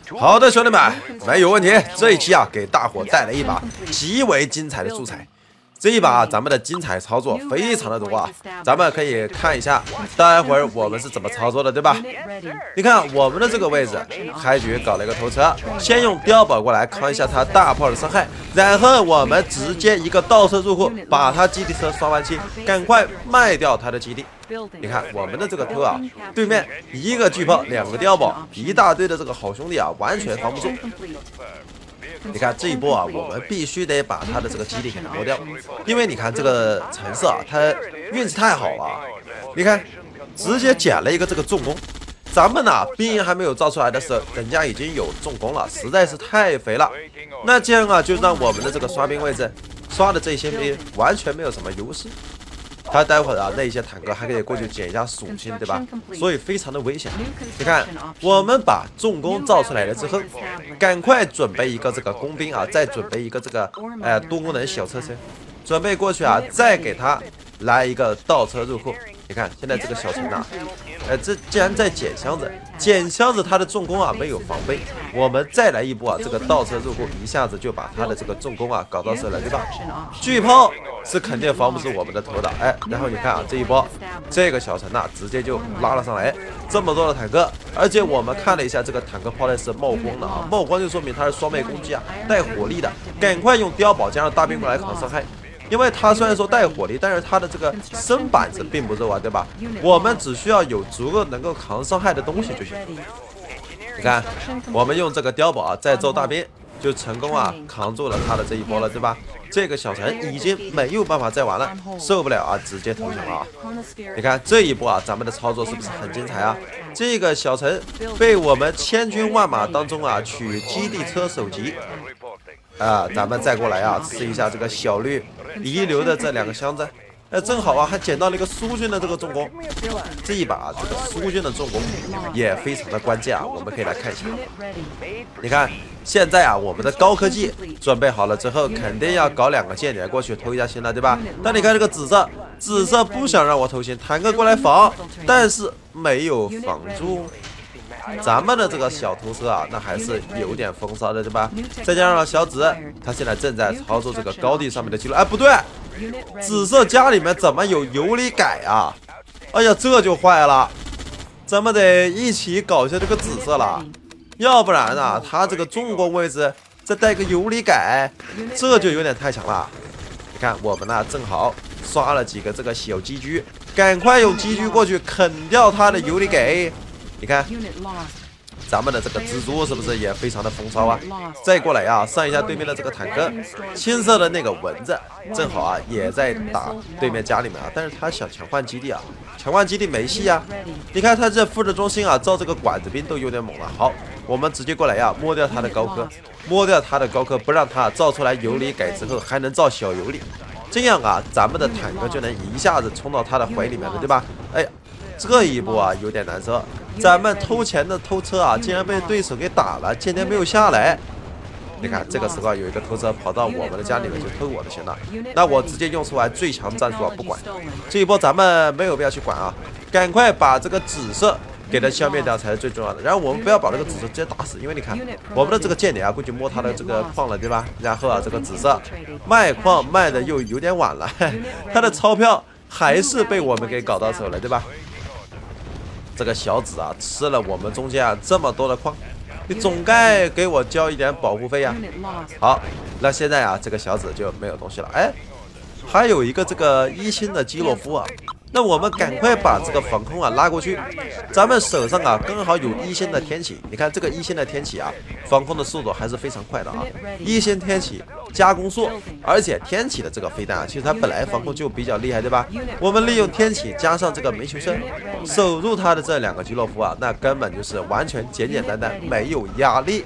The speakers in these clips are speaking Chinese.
好的，兄弟们，没有问题。这一期啊，给大伙带来一把极为精彩的素材。这一把咱们的精彩操作非常的多啊，咱们可以看一下，待会儿我们是怎么操作的，对吧？你看我们的这个位置，开局搞了一个头车，先用碉堡过来扛一下他大炮的伤害，然后我们直接一个倒车入库，把他基地车刷完漆，赶快卖掉他的基地。你看我们的这个头啊，对面一个巨炮，两个碉堡，一大堆的这个好兄弟啊，完全防不住。你看这一波啊，我们必须得把他的这个基地给磨掉，因为你看这个橙色啊，他运气太好了。你看，直接捡了一个这个重攻，咱们呢兵还没有造出来的时候，人家已经有重攻了，实在是太肥了。那这样啊，就让我们的这个刷兵位置刷的这些兵完全没有什么优势。他待会儿啊，那些坦克还可以过去捡一下属性，对吧？所以非常的危险。你看，我们把重攻造出来了之后，赶快准备一个这个工兵啊，再准备一个这个多功能小车身，准备过去啊，再给他来一个倒车入库。你看现在这个小陈啊，这竟然在捡箱子，捡箱子他的重攻啊没有防备，我们再来一波啊，这个倒车入库一下子就把他的这个重攻啊搞到手了，对吧？巨炮是肯定防不住我们的头的，然后你看啊，这一波这个小陈呐，直接就拉了上来，这么多的坦克，而且我们看了一下这个坦克炮弹是冒光的啊，冒光就说明它是双倍攻击啊，带火力的，赶快用碉堡加上大兵过来扛伤害。因为它虽然说带火力，但是它的这个身板子并不肉啊，对吧？我们只需要有足够能够扛伤害的东西就行。你看，我们用这个碉堡啊，再揍大兵，就成功啊扛住了他的这一波了，对吧？这个小陈已经没有办法再玩了，受不了啊，直接投降了啊！你看这一波啊，咱们的操作是不是很精彩啊？这个小陈被我们千军万马当中啊取基地车首级啊，咱们再过来啊试一下这个小绿遗留的这两个箱子。正好啊，还捡到了一个苏军的这个重攻。这一把这个苏军的重攻也非常的关键啊，我们可以来看一下。你看现在啊，我们的高科技准备好了之后，肯定要搞两个间谍过去偷一下心了，对吧？但你看这个紫色不想让我偷心，坦克过来防，但是没有防住。咱们的这个小头车啊，那还是有点风骚的，对吧？再加上小紫，他现在正在操作这个高地上面的记录。不对，紫色家里面怎么有游离改啊？哎呀，这就坏了，咱们得一起搞一下这个紫色了，要不然啊，他这个重攻位置再带个游离改，这就有点太强了。你看我们呢，正好刷了几个这个小鸡居，赶快用鸡居过去啃掉他的游离改。你看，咱们的这个蜘蛛是不是也非常的风骚啊？再过来啊，上一下对面的这个坦克，青色的那个蚊子，正好啊也在打对面家里面啊，但是他想强换基地啊，强换基地没戏啊。你看他这副的中心啊，造这个管子兵都有点猛了。好，我们直接过来呀，摸掉他的高科，摸掉他的高科，不让他造出来游离改之后还能造小游离，这样啊，咱们的坦克就能一下子冲到他的怀里面了，对吧？哎呀，这一波啊有点难受。咱们偷钱的偷车啊，竟然被对手给打了，间谍没有下来。你看这个时候有一个偷车跑到我们的家里面就偷我的钱了，那我直接用出来最强战术啊，不管。这一波咱们没有必要去管啊，赶快把这个紫色给它消灭掉才是最重要的。然后我们不要把这个紫色直接打死，因为你看我们的这个间谍啊过去摸他的这个矿了，对吧？然后啊这个紫色卖矿卖的又有点晚了，他的钞票还是被我们给搞到手了，对吧？这个小紫啊，吃了我们中间啊这么多的矿，你总该给我交一点保护费呀。好，那现在啊，这个小紫就没有东西了。还有一个这个1星的基洛夫啊，那我们赶快把这个防空啊拉过去。咱们手上啊刚好有1星的天启，你看这个1星的天启啊，防空的速度还是非常快的啊。1星天启加攻速，而且天启的这个飞弹啊，其实它本来防空就比较厉害，对吧？我们利用天启加上这个煤球声，守住它的这两个基洛夫啊，那根本就是完全简简单单，没有压力。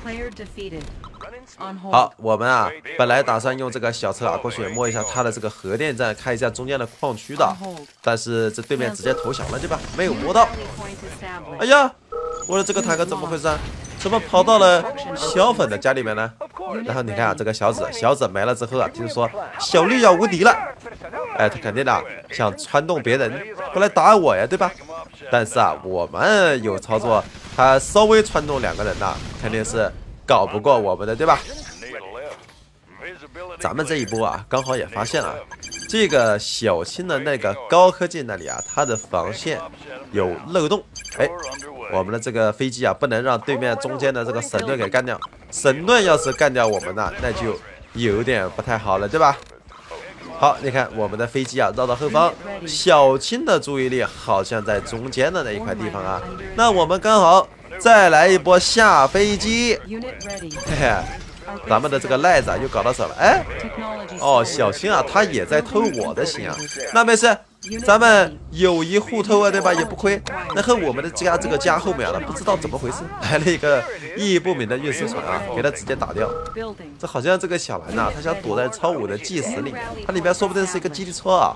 好，我们啊本来打算用这个小车啊过去摸一下它的这个核电站，看一下中间的矿区的，但是这对面直接投降了，对吧？没有摸到。哎呀，我的这个坦克怎么回事啊？怎么跑到了小粉的家里面呢？然后你看啊，这个小紫没了之后啊，听说小绿要无敌了，他肯定的想穿动别人过来打我呀，对吧？但是啊，我们有操作他稍微传动2个人呐，肯定是搞不过我们的，对吧？咱们这一波啊，刚好也发现了这个小青的那个高科技那里啊，它的防线有漏洞。哎，我们的这个飞机啊，不能让对面中间的这个神盾给干掉。神盾要是干掉我们呢，那就有点不太好了，对吧？好，你看我们的飞机啊，绕到后方，小青的注意力好像在中间的那一块地方啊。那我们刚好再来一波下飞机。嘿嘿。咱们的这个赖子啊又搞到手了，哎，哦，小青啊，他也在偷我的心啊，那没事，咱们友谊互偷啊，对吧？也不亏。那和我们的这个家后面啊，不知道怎么回事，来了一个意义不明的运输船啊，给他直接打掉。这好像这个小蓝呐，他想躲在超5的G10里面，它里面说不定是一个基地车啊。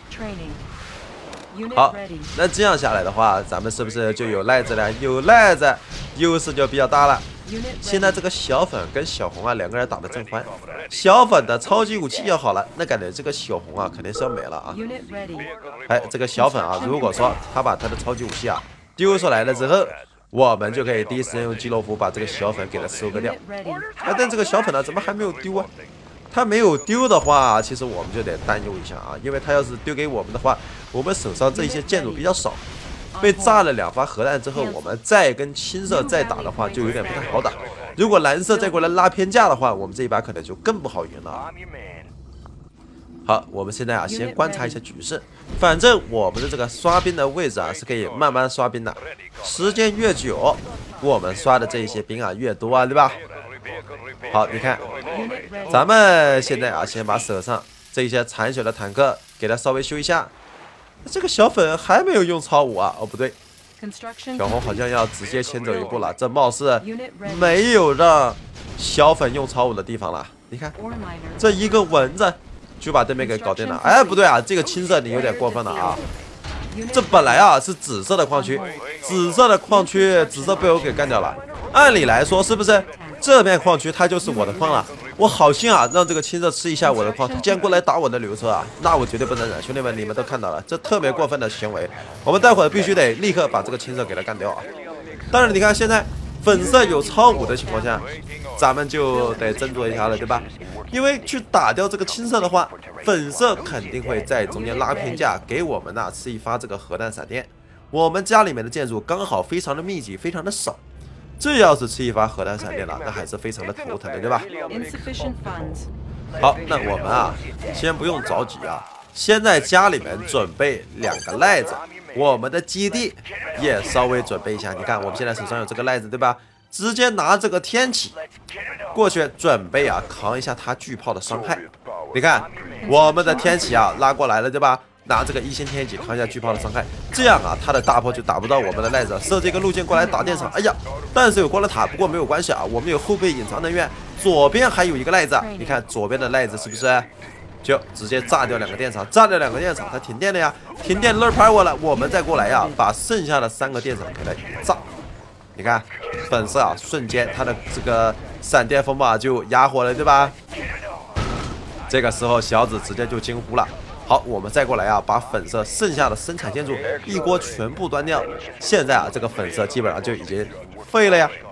好，那这样下来的话，咱们是不是就有赖子了？有赖子，优势就比较大了。现在这个小粉跟小红啊，2个人打得正欢。小粉的超级武器要好了，那感觉这个小红啊肯定是要没了啊。哎，这个小粉啊，如果说他把他的超级武器啊丢出来了之后，我们就可以第一时间用基洛夫把这个小粉给他收割掉。哎，但这个小粉呢，怎么还没有丢啊？他没有丢的话，其实我们就得担忧一下啊，因为他要是丢给我们的话，我们手上这些建筑比较少。被炸了2发核弹之后，我们再跟青色再打的话，就有点不太好打。如果蓝色再过来拉偏架的话，我们这一把可能就更不好赢了。好，我们现在啊，先观察一下局势。反正我们的这个刷兵的位置啊，是可以慢慢刷兵的。时间越久，我们刷的这些兵啊越多啊，对吧？好，你看，咱们现在啊，先把手上这些残血的坦克给它稍微修一下。这个小粉还没有用超5啊！哦，不对，小红好像要直接先走一步了。这貌似没有让小粉用超5的地方了。你看，这一个蚊子就把对面给搞定了。哎，不对啊，这个青色你有点过分了啊！这本来啊是紫色的矿区，紫色的矿区，紫色被我给干掉了。按理来说，是不是这片矿区它就是我的矿了？我好心啊，让这个青色吃一下我的矿，他竟然过来打我的牛车啊！那我绝对不能忍，兄弟们，你们都看到了，这特别过分的行为，我们待会儿必须得立刻把这个青色给他干掉啊！当然，你看现在粉色有超5的情况下，咱们就得斟酌一下了，对吧？因为去打掉这个青色的话，粉色肯定会在中间拉偏架，给我们呐吃一发这个核弹闪电。我们家里面的建筑刚好非常的密集，非常的少。这要是吃一发核弹闪电了，那还是非常的头疼的，对吧？好，那我们啊，先不用着急啊，先在家里面准备2个赖子，我们的基地也稍微准备一下。你看，我们现在手上有这个赖子，对吧？直接拿这个天启过去，准备啊扛一下他巨炮的伤害。你看，我们的天启啊拉过来了，对吧？拿这个1星天启扛一下巨炮的伤害，这样啊，他的大炮就打不到我们的赖子，设这个路线过来打电场。哎呀，但是有光的塔，不过没有关系啊，我们有后备隐藏能源，左边还有一个赖子，你看左边的赖子是不是就直接炸掉2个电厂，炸掉2个电厂，它停电了呀，停电勒拍我了，我们再过来呀，把剩下的3个电厂给它炸。你看粉色啊，瞬间它的这个闪电风暴就哑火了，对吧？这个时候小紫直接就惊呼了。好，我们再过来啊，把粉色剩下的生产建筑一锅全部端掉。现在啊，这个粉色基本上就已经废了呀。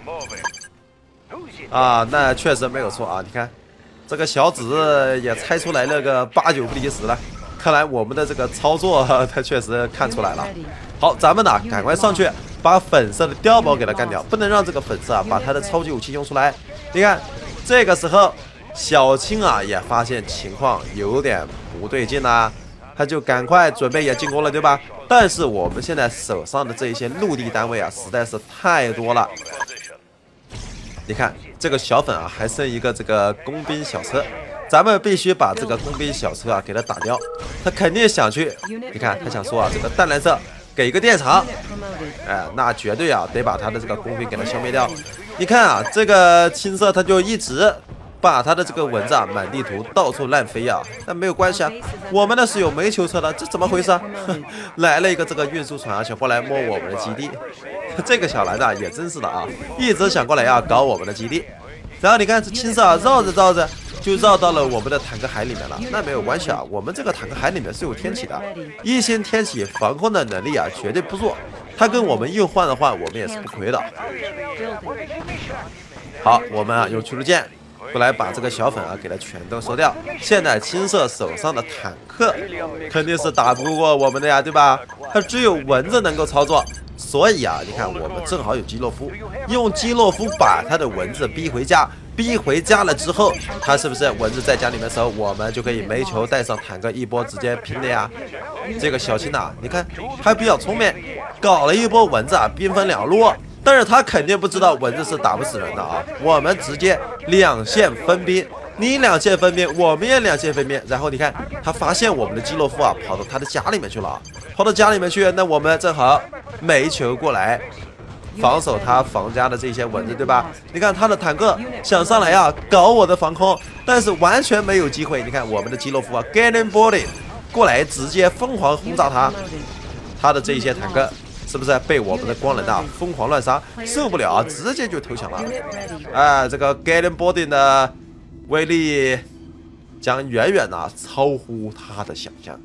啊，那确实没有错啊。你看，这个小紫也猜出来了个8、9不离10了。看来我们的这个操作，他确实看出来了。好，咱们呢赶快上去把粉色的碉堡给他干掉，不能让这个粉色啊把他的超级武器用出来。你看，这个时候。小青啊也发现情况有点不对劲啦，他就赶快准备也进攻了，对吧？但是我们现在手上的这一些陆地单位啊实在是太多了。你看这个小粉啊还剩一个这个工兵小车，咱们必须把这个工兵小车啊给他打掉。他肯定想去，你看他想说啊，这个淡蓝色给一个电厂，哎，那绝对啊得把他的这个工兵给他消灭掉。你看啊，这个青色他就一直。把他的这个蚊子啊满地图到处乱飞啊，但没有关系啊，我们那是有煤球车的，这怎么回事啊？来了一个这个运输船啊，想过来摸我们的基地，这个小蓝的也真是的啊，一直想过来啊搞我们的基地。然后你看这青色啊绕着绕着就绕到了我们的坦克海里面了，那没有关系啊，我们这个坦克海里面是有天启的，1星天启防空的能力啊绝对不弱。 他跟我们硬换的话，我们也是不亏的。好，我们啊用驱逐舰过来把这个小粉啊给它全都收掉。现在青色手上的坦克肯定是打不过我们的呀，对吧？它只有蚊子能够操作，所以啊，你看我们正好有基洛夫，用基洛夫把他的蚊子逼回家。逼回家了之后，他是不是蚊子在家里面的时候，我们就可以没球带上坦克一波直接拼的呀？这个小青呐，你看还比较聪明，搞了一波蚊子啊，兵分两路。但是他肯定不知道蚊子是打不死人的啊，我们直接两线分兵，你两线分兵，我们也两线分兵。然后你看他发现我们的基洛夫啊跑到他的家里面去了，跑到家里面去，那我们正好没球过来。防守他房家的这些蚊子，对吧？你看他的坦克想上来啊，搞我的防空，但是完全没有机会。你看我们的基洛夫啊 ，Getting Body 过来直接疯狂轰炸他，他的这些坦克是不是被我们的光能啊疯狂乱杀，受不了啊，直接就投降了。哎，这个 Getting Body 的威力将远远啊超乎他的想象。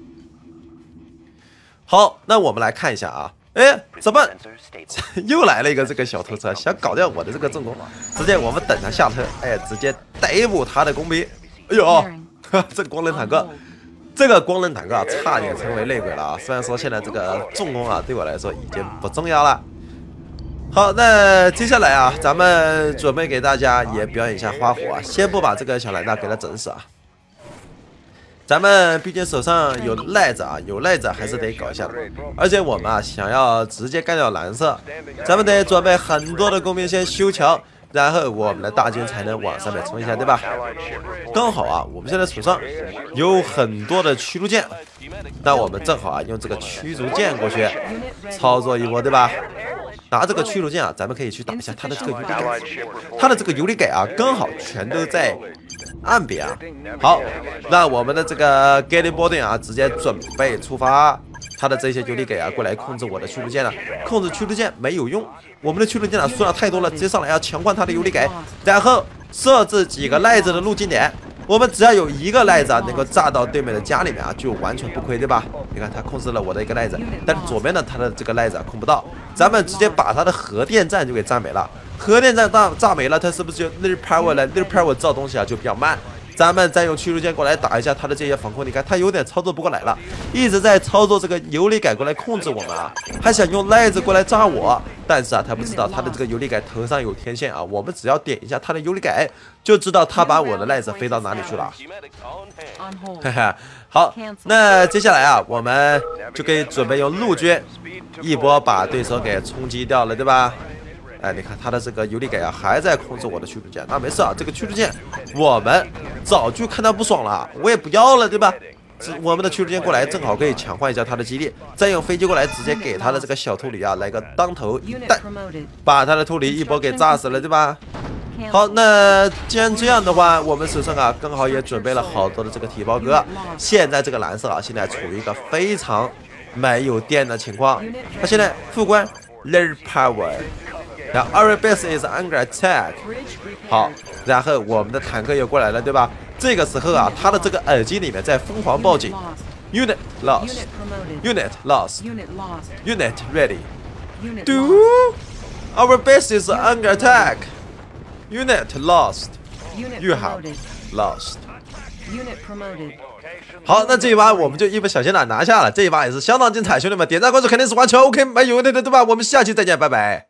好，那我们来看一下啊。哎，怎么又来了一个这个小偷车，想搞掉我的这个正攻？直接我们等他下车，哎，直接逮捕他的工兵。哎呦，这光能坦克，这个光能坦克啊，差点成为内鬼了啊！虽然说现在这个重攻啊，对我来说已经不重要了。好，那接下来啊，咱们准备给大家也表演一下花火啊，先不把这个小蓝大给他整死啊。咱们毕竟手上有赖子啊，有赖子还是得搞一下的。而且我们啊想要直接干掉蓝色，咱们得准备很多的工兵先修桥，然后我们的大军才能往上面冲一下，对吧？刚好啊，我们现在手上有很多的驱逐舰，那我们正好啊用这个驱逐舰过去操作一波，对吧？拿这个驱逐舰啊，咱们可以去打一下他的这个游离改，他的这个游离改啊，刚好全都在岸边啊。好，那我们的这个 Getting Body 啊，直接准备出发。他的这些游离改啊，过来控制我的驱逐舰了。控制驱逐舰没有用，我们的驱逐舰啊，数量太多了，直接上来要强换他的游离改，然后设置几个赖子的路径点。我们只要有一个赖子啊，能够炸到对面的家里面啊，就完全不亏，对吧？你看他控制了我的一个赖子，但是左边呢，他的这个赖子啊控不到，咱们直接把他的核电站就给炸没了。核电站炸没了，他是不是就 Little Power 了 ？Little Power 造东西啊就比较慢。咱们再用驱逐舰过来打一下他的这些防空，你看他有点操作不过来了，一直在操作这个游离改过来控制我们啊，还想用赖子过来炸我，但是啊他不知道他的这个游离改头上有天线啊，我们只要点一下他的游离改，就知道他把我的赖子飞到哪里去了。哈哈，好，那接下来啊，我们就可以准备用陆军一波把对手给冲击掉了，对吧？哎，你看他的这个游离改啊，还在控制我的驱逐舰。那没事啊，这个驱逐舰我们早就看他不爽了，我也不要了，对吧？我们的驱逐舰过来，正好可以强化一下他的基地，再用飞机过来直接给他的这个小秃驴啊来个当头一弹，把他的秃驴一波给炸死了，对吧？好，那既然这样的话，我们手上啊刚好也准备了好多的这个体包哥。现在这个蓝色啊，现在处于一个非常没有电的情况，他现在副官 Little Power。然后 Our base is under attack。好，然后我们的坦克又过来了，对吧？这个时候啊，他的这个耳机里面在疯狂报警 ，Unit lost， Unit lost， Unit ready。Do our base is under attack。Unit lost。You have lost。好，那这一把我们就一不小心拿下了，这一把也是相当精彩，兄弟们点赞关注肯定是完全 OK， 没有问题的，对吧？我们下期再见，拜拜。